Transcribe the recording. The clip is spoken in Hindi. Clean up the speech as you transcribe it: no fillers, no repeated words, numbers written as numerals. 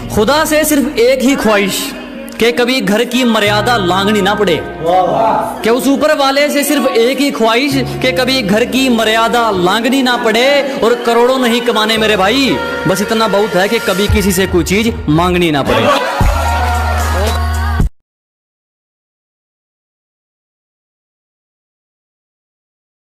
खुदा से सिर्फ एक ही ख्वाहिश कि कभी घर की मर्यादा लांघनी ना पड़े। कि उस ऊपर वाले से सिर्फ एक ही ख्वाहिश कि कभी घर की मर्यादा लांघनी ना पड़े। और करोड़ों नहीं कमाने मेरे भाई, बस इतना बहुत है कि कभी किसी से कोई चीज मांगनी ना पड़े।